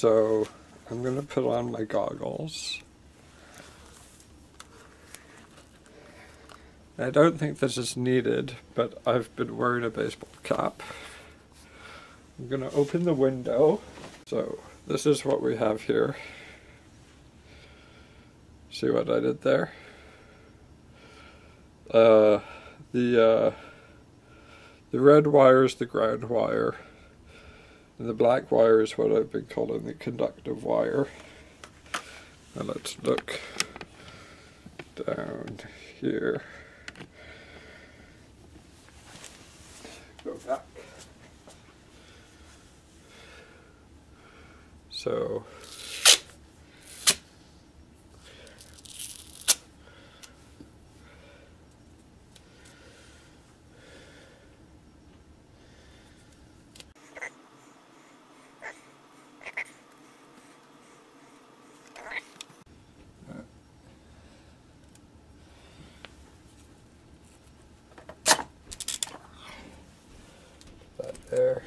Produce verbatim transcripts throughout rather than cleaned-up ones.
So I'm going to put on my goggles. I don't think this is needed, but I've been wearing a baseball cap. I'm going to open the window. So this is what we have here. See what I did there? Uh, the, uh, the red wire is the ground wire, and the black wire is what I've been calling the conductive wire. Now let's look down here. Go back. So that there.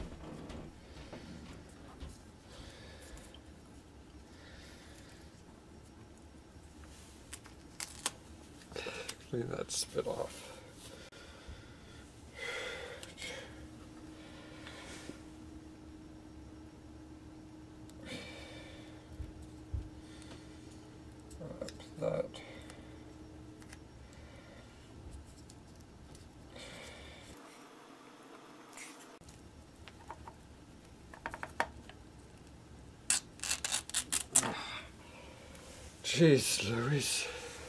Clean that spit off. Up that. Jeez Louise.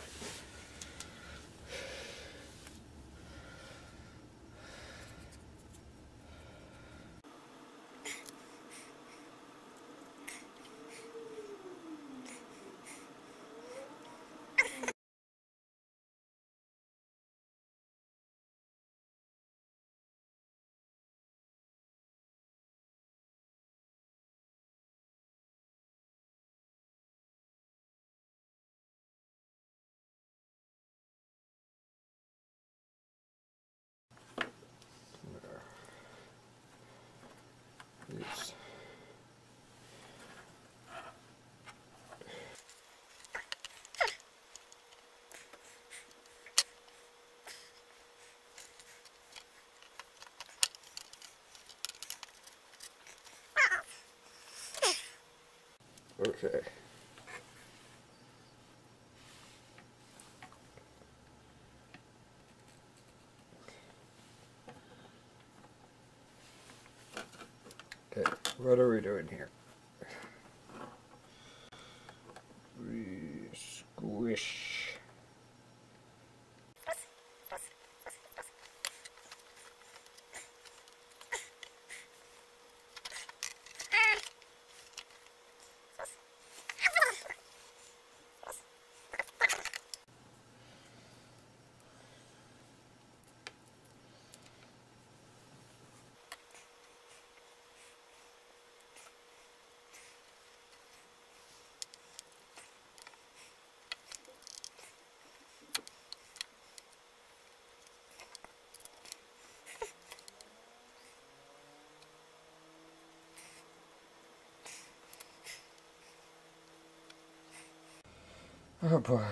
Yes. Okay. Okay, what are we doing here? We squish. Oh boy.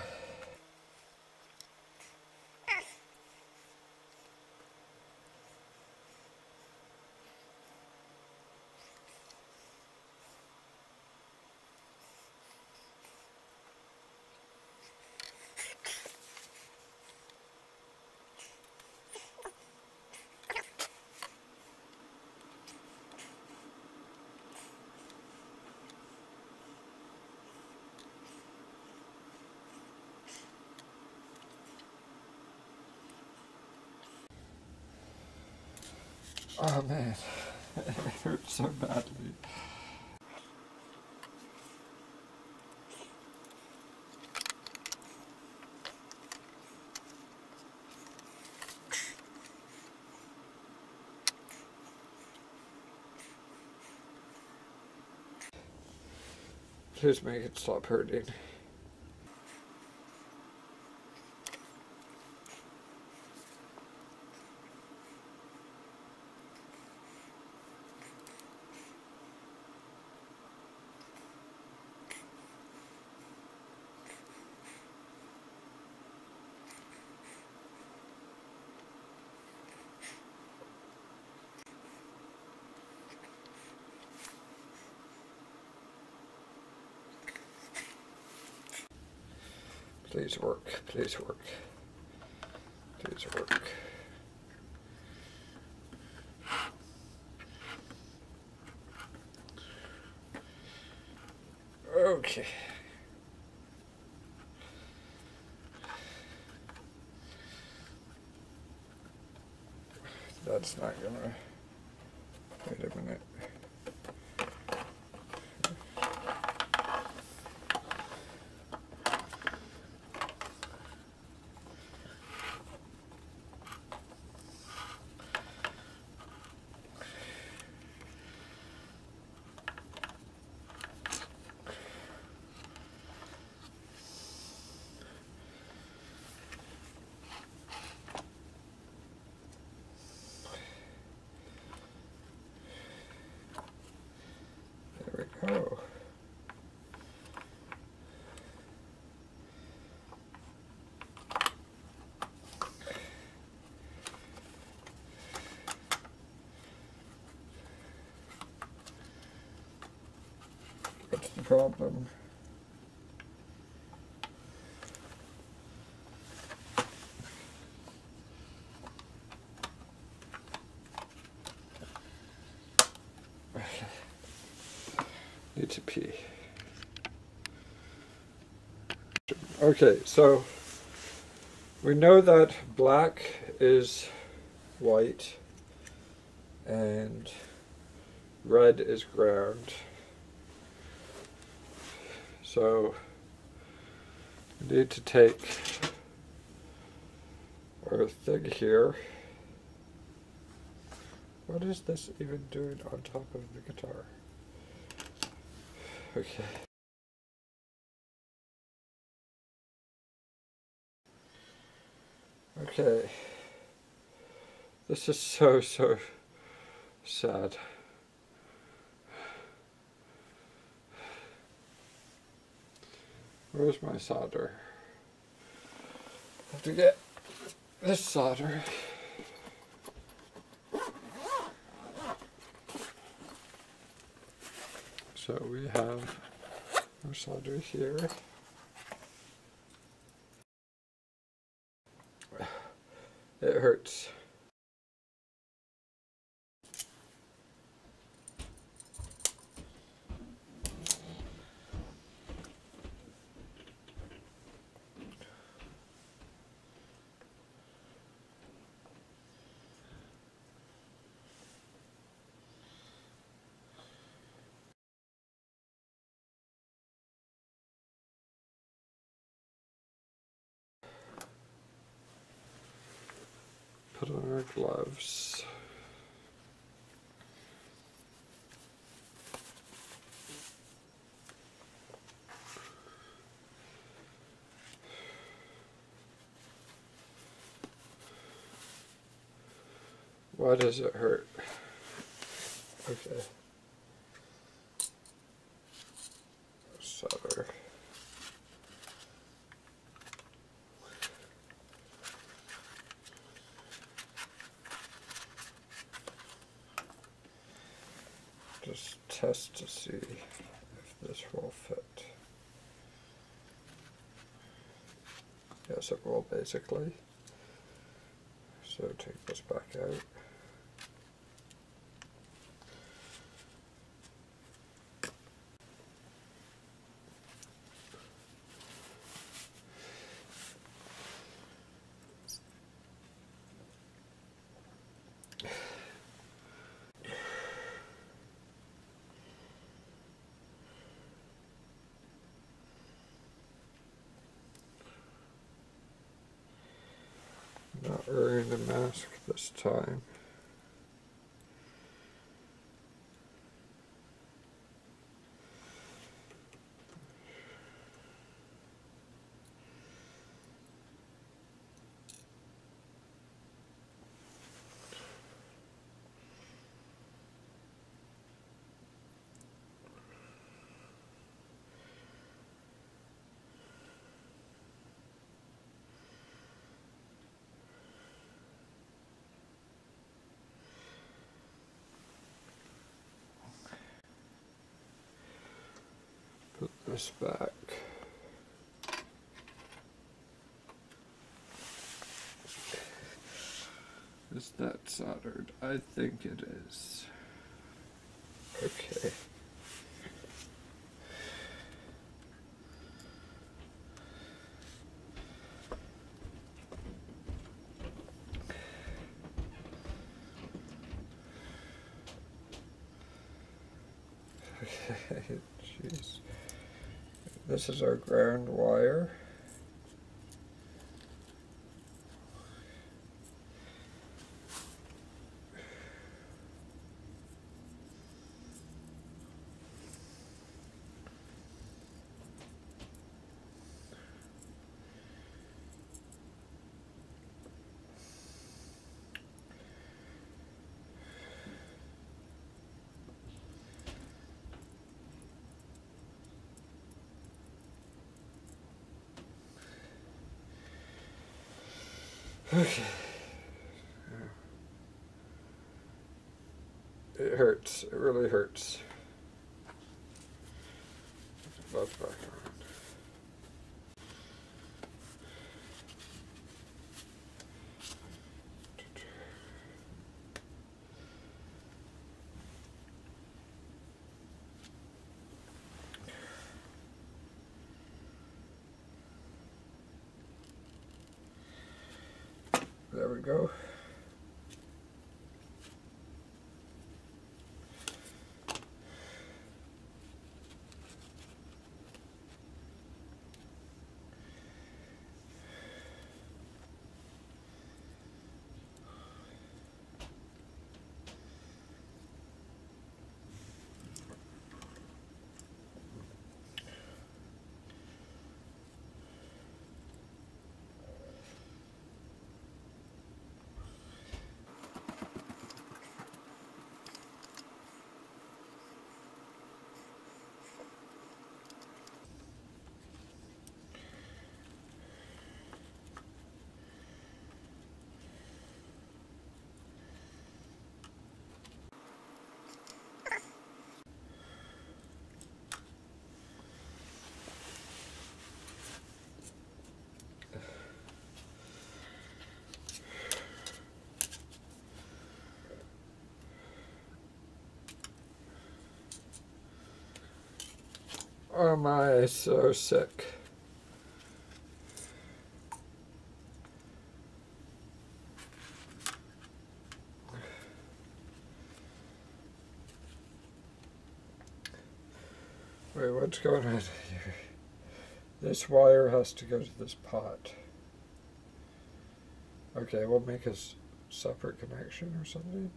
Oh man, it hurts so badly. Please make it stop hurting. Please work, please work, please work. Okay. That's not gonna, wait a minute. There we go. What's the problem? Need to pee. Okay, so we know that black is white and red is ground. So we need to take our thing here. What is this even doing on top of the guitar? Okay. Okay. This is so, so sad. Where's my solder? I have to get this solder. So we have our solder here. It hurts. Put on our gloves. Why does it hurt? Okay. Solder. Just test to see if this will fit. Yes, it will basically. So take this back out. Not wearing the mask this time. Put this back. Is that soldered? I think it is. Okay. Okay, jeez. This is our ground wire. Okay. It hurts. It really hurts. That's back on. There we go. Oh my, so sick. Wait, what's going on here? This wire has to go to this pot. Okay, we'll make a separate connection or something.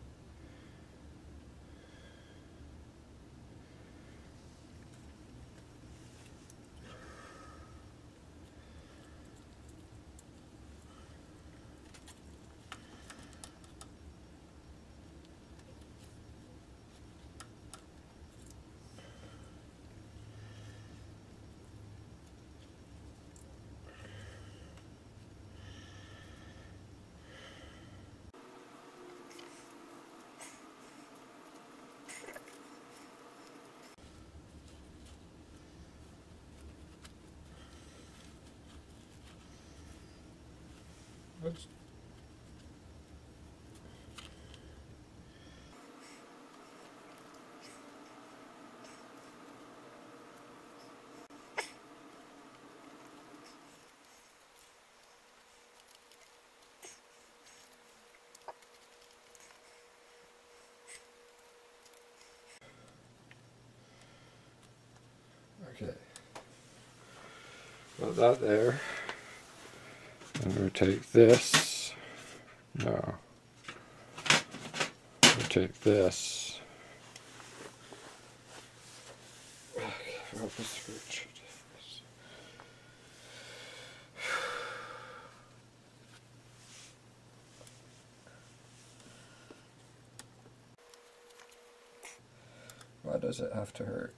Let's Okay. Put that there. And we take this. No. We take this. Okay, well, this Richard. Why does it have to hurt?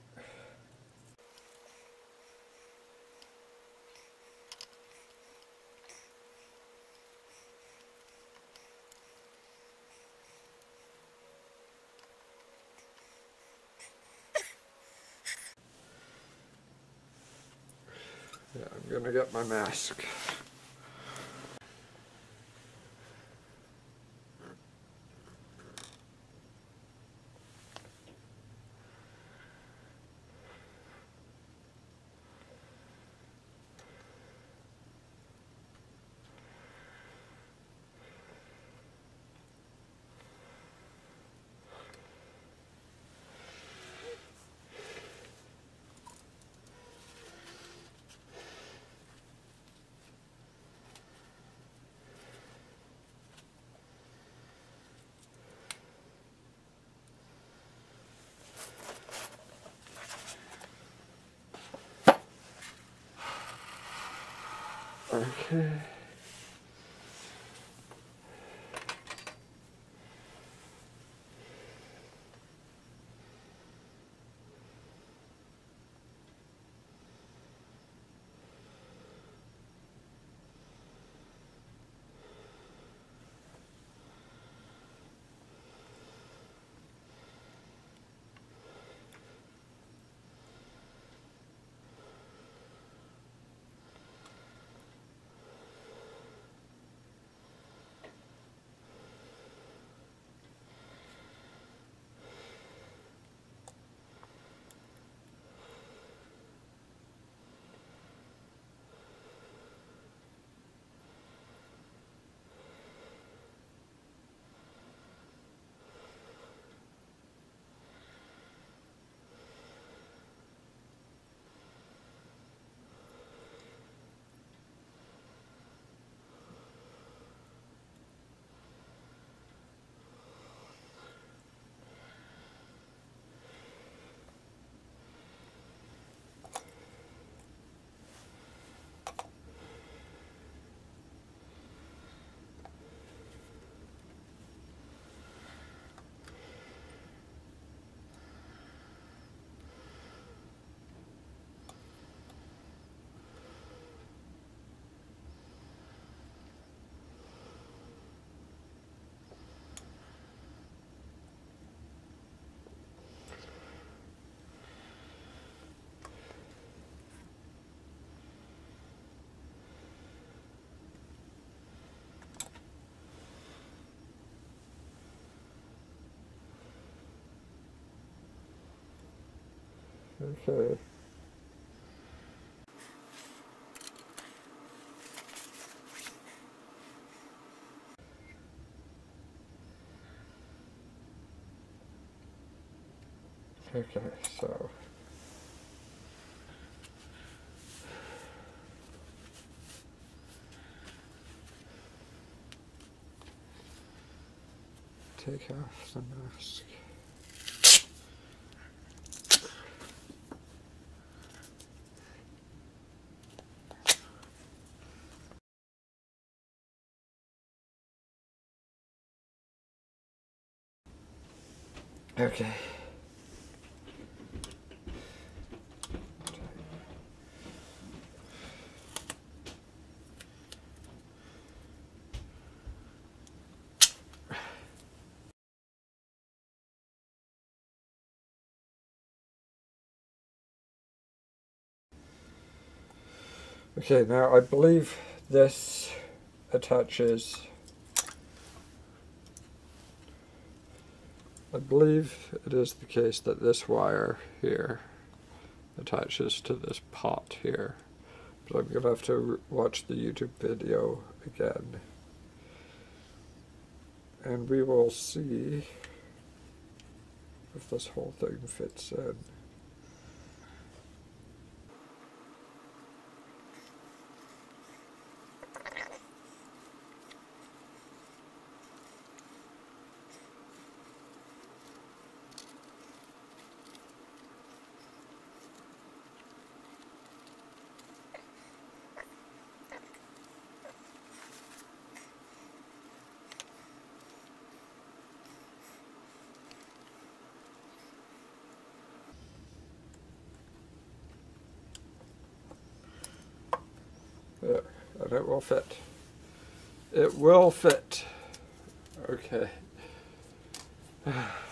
Yeah, I'm gonna get my mask. Okay. Okay. Okay, so take off the mask. Okay. Okay, now I believe this attaches, I believe it is the case that this wire here attaches to this pot here. But I'm going to have to watch the YouTube video again. And we will see if this whole thing fits in. There, and it will fit. It will fit. Okay.